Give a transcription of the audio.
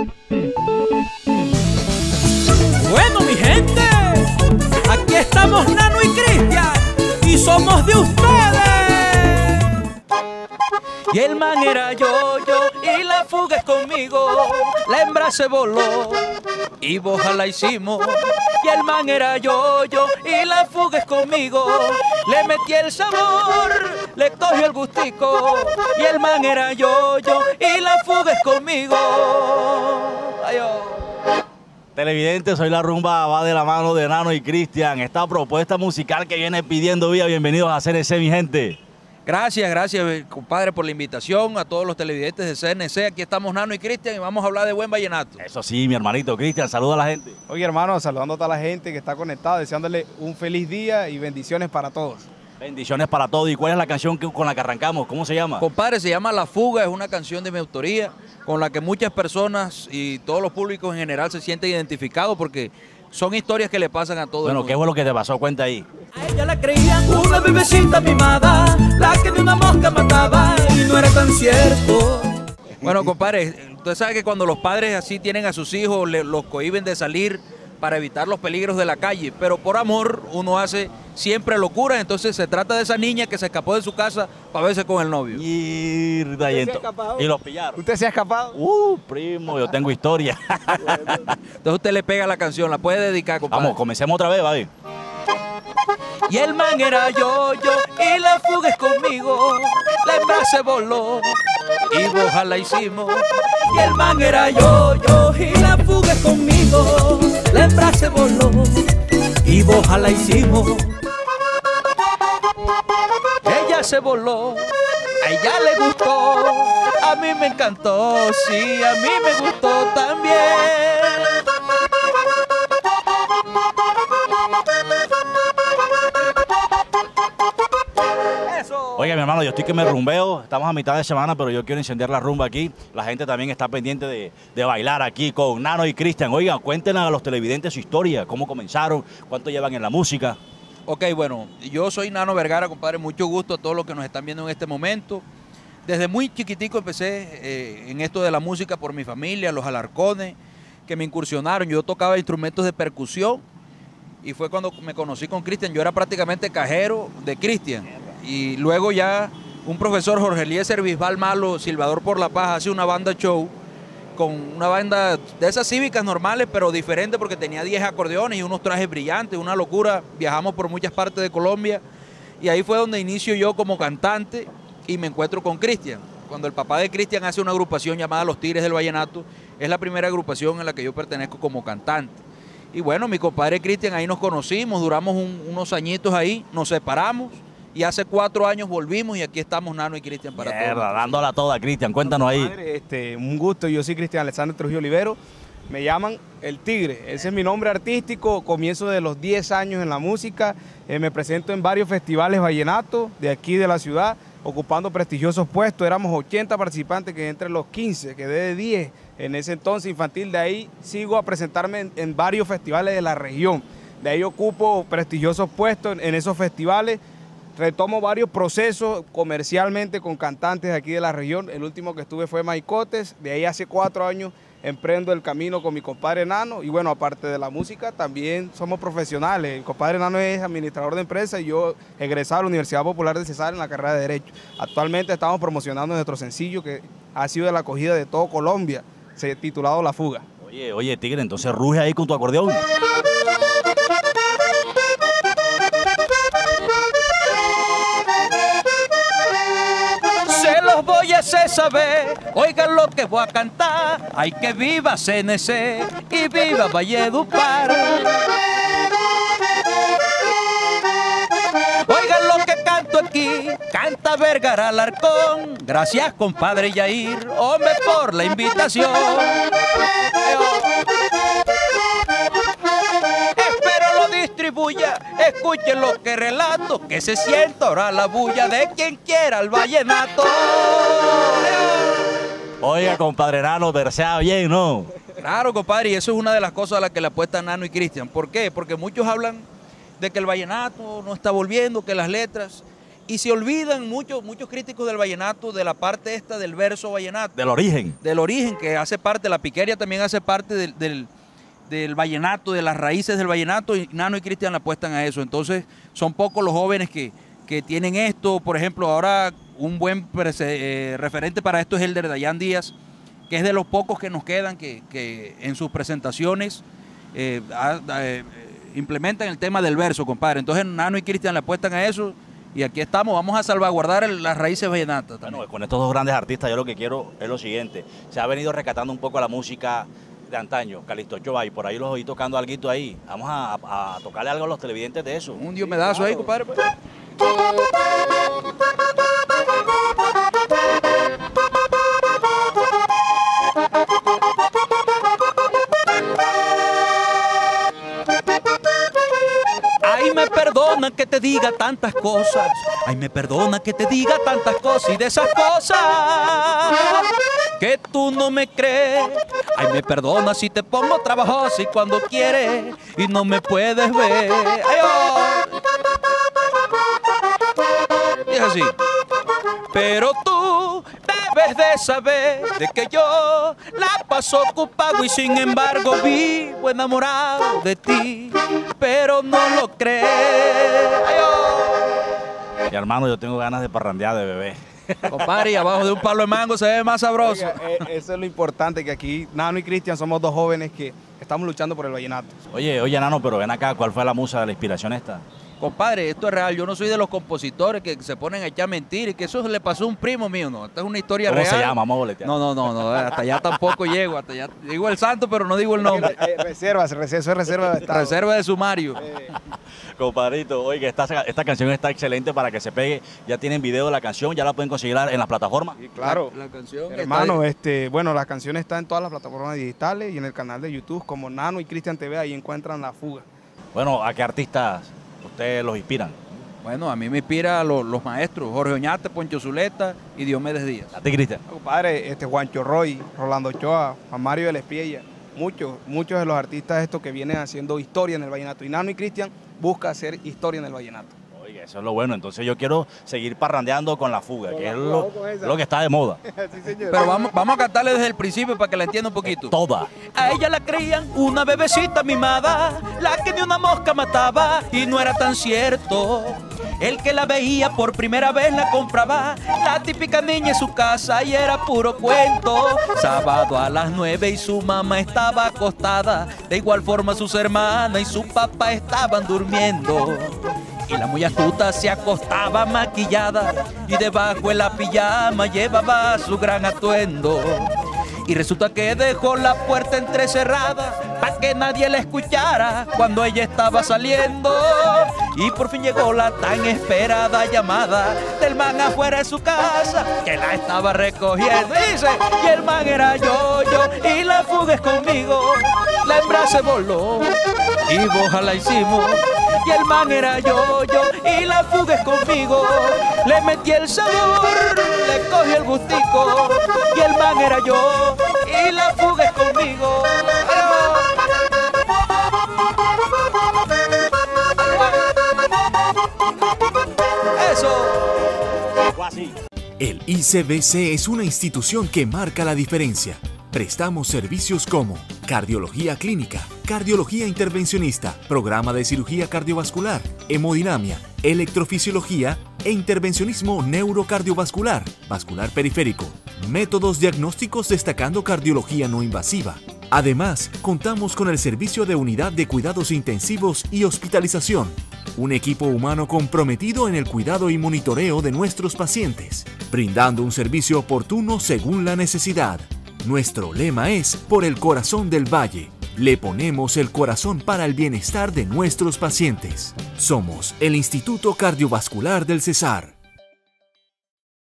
Bueno, mi gente, aquí estamos Nano y Cristian y somos de ustedes. Y el man era yo y la fuga es conmigo. La hembra se voló y boja la hicimos. Y el man era yo y la fuga es conmigo. Le metí el sabor, le cogió el gustico. Y el man era yo y la fuga es conmigo. Ay, oh. Televidentes, hoy la rumba va de la mano de Nano y Cristian. Esta propuesta musical que viene pidiendo vía, bienvenidos a CNC, mi gente. Gracias, compadre, por la invitación a todos los televidentes de CNC. Aquí estamos Nano y Cristian y vamos a hablar de buen vallenato. Eso sí, mi hermanito Cristian, saluda a la gente. Oye, hermano, saludando a toda la gente que está conectada, deseándole un feliz día y bendiciones para todos. Bendiciones para todos. ¿Y cuál es la canción con la que arrancamos? ¿Cómo se llama? Compadre, se llama La Fuga, es una canción de mi autoría con la que muchas personas y todos los públicos en general se sienten identificados porque son historias que le pasan a todos. Bueno, ¿qué fue lo que te pasó? Cuenta ahí. A ella la creían una bebecita mimada, la que de una mosca mataba y no era tan cierto. Bueno, compadre, usted sabe que cuando los padres así tienen a sus hijos, los cohíben de salir para evitar los peligros de la calle, pero por amor uno hace siempre locuras, entonces se trata de esa niña que se escapó de su casa para verse con el novio. Y los pillaron. ¿Usted se ha escapado? Primo, yo tengo historia. Entonces usted le pega la canción, la puede dedicar, compadre. Vamos, comencemos otra vez, ¿vale? Y el man era yo y la fuga es conmigo. La hembra se voló y boja la hicimos. Y el man era yo y la fuga es conmigo. La hembra se voló y boja la hicimos. Ella se voló, a ella le gustó, a mí me encantó, sí, a mí me gustó también. Oiga, mi hermano, yo estoy que me rumbeo, estamos a mitad de semana, pero yo quiero encender la rumba aquí. La gente también está pendiente de bailar aquí con Nano y Cristian. Oigan, cuéntenos a los televidentes su historia, cómo comenzaron, cuánto llevan en la música. Ok, bueno, yo soy Nano Vergara, compadre, mucho gusto a todos los que nos están viendo en este momento. Desde muy chiquitico empecé en esto de la música por mi familia, los Alarcones, que me incursionaron. Yo tocaba instrumentos de percusión y fue cuando me conocí con Cristian. Yo era prácticamente cajero de Cristian. Y luego ya un profesor, Jorge Eliezer Bisbal Malo, Silvador por la Paz, hace una banda show con una banda de esas cívicas normales, pero diferente porque tenía 10 acordeones y unos trajes brillantes, una locura. Viajamos por muchas partes de Colombia y ahí fue donde inicio yo como cantante y me encuentro con Cristian. Cuando el papá de Cristian hace una agrupación llamada Los Tigres del Vallenato, es la primera agrupación en la que yo pertenezco como cantante. Y bueno, mi compadre Cristian, ahí nos conocimos, duramos unos añitos ahí, nos separamos. Y hace 4 años volvimos y aquí estamos Nano y Cristian para todos. Dándola toda, Cristian, cuéntanos ahí. Padre, un gusto, yo soy Cristian Alexander Trujillo Olivero, me llaman El Tigre, ese es mi nombre artístico, comienzo de los 10 años en la música, me presento en varios festivales vallenatos de aquí de la ciudad, ocupando prestigiosos puestos, éramos 80 participantes que entre los 15, quedé de 10 en ese entonces infantil, de ahí sigo a presentarme en varios festivales de la región, de ahí ocupo prestigiosos puestos en esos festivales. Retomo varios procesos comercialmente con cantantes de aquí de la región. El último que estuve fue Maicotes. De ahí hace 4 años emprendo el camino con mi compadre Nano. Y bueno, aparte de la música, también somos profesionales. Mi compadre Nano es administrador de empresa y yo egresado a la Universidad Popular de Cesar en la carrera de Derecho. Actualmente estamos promocionando nuestro sencillo que ha sido de la acogida de todo Colombia, titulado La Fuga. Oye, Tigre, entonces ruge ahí con tu acordeón. Voy a hacer saber, oigan lo que voy a cantar, ay que viva CNC y viva Valledupar. Oigan lo que canto aquí, canta Vergara Alarcón, gracias compadre Yair, hombre por la invitación. Espero lo distribuya, escuchen lo que relato, que se sienta ahora la bulla de quien quiera el vallenato. Oiga, compadre Nano, versea bien, ¿no? Claro, compadre, y eso es una de las cosas a las que le apuestan Nano y Cristian. ¿Por qué? Porque muchos hablan de que el vallenato no está volviendo, que las letras... Y se olvidan muchos críticos del vallenato de la parte esta del verso vallenato. Del origen. Del origen, que hace parte, la piquería también hace parte del vallenato, de las raíces del vallenato, y Nano y Cristian le apuestan a eso. Entonces, son pocos los jóvenes que tienen esto. Por ejemplo, ahora un buen referente para esto es el de Dayan Díaz, que es de los pocos que nos quedan que en sus presentaciones implementan el tema del verso, compadre. Entonces, Nano y Cristian le apuestan a eso. Y aquí estamos, vamos a salvaguardar las raíces vallenatas también. Bueno, con estos dos grandes artistas yo lo que quiero es lo siguiente. Se ha venido rescatando un poco la música de antaño, Calixto Ochoa, y por ahí los oí tocando algo ahí. Vamos a tocarle algo a los televidentes de eso. Un diomedazo ahí, compadre. Pues. Ay, me perdona que te diga tantas cosas. Ay, me perdona que te diga tantas cosas. Y de esas cosas que tú no me crees. Ay, me perdona si te pongo trabajoso y cuando quieres y no me puedes ver. Ay, oh. Y es así. Pero tú debes de saber de que yo la paso ocupado y sin embargo vivo enamorado de ti, pero no lo crees. Ay, oh. Y hermano, yo tengo ganas de parrandear, de bebé. Compadre, y abajo de un palo de mango se ve más sabroso. Oiga, eso es lo importante, que aquí Nano y Cristian somos dos jóvenes que estamos luchando por el vallenato. Oye, Nano, pero ven acá, ¿cuál fue la musa de la inspiración esta? Compadre, esto es real. Yo no soy de los compositores que se ponen a echar mentiras y que eso le pasó a un primo mío, no. Esta es una historia real. ¿Cómo se llama? Vamos a boletear. No, hasta allá tampoco llego. Hasta allá digo el santo, pero no digo el nombre. Reserva de estado. Reserva de sumario. Compadrito, oye, esta canción está excelente para que se pegue. Ya tienen video de la canción, ya la pueden conseguir en las plataformas. Sí, claro. La canción hermano, bueno, la canción está en todas las plataformas digitales y en el canal de YouTube como Nano y Cristian TV, ahí encuentran La Fuga. Bueno, ¿a qué artistas ustedes los inspiran? Bueno, a mí me inspira los maestros, Jorge Oñate, Poncho Zuleta y Diomedes Díaz. ¿A ti, Cristian? Compadre, Juancho Roy, Rolando Ochoa, Juan Mario de la Espiella, muchos de los artistas estos que vienen haciendo historia en el vallenato. Y Nano y Cristian busca hacer historia en el vallenato. Oiga, eso es lo bueno. Entonces yo quiero seguir parrandeando con La Fuga, que es lo que está de moda. Sí, señor. Pero vamos a cantarle desde el principio para que la entienda un poquito. Toda. A ella la creían una bebecita mimada, la que ni una mosca mataba, y no era tan cierto. El que la veía por primera vez la compraba, la típica niña en su casa, y era puro cuento. Sábado a las 9 y su mamá estaba acostada, de igual forma sus hermanas y su papá estaban durmiendo. Y la muy astuta se acostaba maquillada y debajo de la pijama llevaba su gran atuendo. Y resulta que dejó la puerta entrecerrada para que nadie la escuchara cuando ella estaba saliendo. Y por fin llegó la tan esperada llamada del man afuera de su casa que la estaba recogiendo. Y dice, y el man era yo, y la fuga es conmigo. La hembra se voló y boja la hicimos. Y el man era yo, y la fuga es conmigo. Le metí el sabor, le cogí el gustico. Y el man era yo, y la fuga es conmigo. Eso. El ICBC es una institución que marca la diferencia. Prestamos servicios como cardiología clínica, cardiología intervencionista, programa de cirugía cardiovascular, hemodinamia, electrofisiología e intervencionismo neurocardiovascular, vascular periférico, métodos diagnósticos destacando cardiología no invasiva. Además, contamos con el servicio de unidad de cuidados intensivos y hospitalización, un equipo humano comprometido en el cuidado y monitoreo de nuestros pacientes, brindando un servicio oportuno según la necesidad. Nuestro lema es Por el corazón del Valle. Le ponemos el corazón para el bienestar de nuestros pacientes. Somos el Instituto Cardiovascular del Cesar.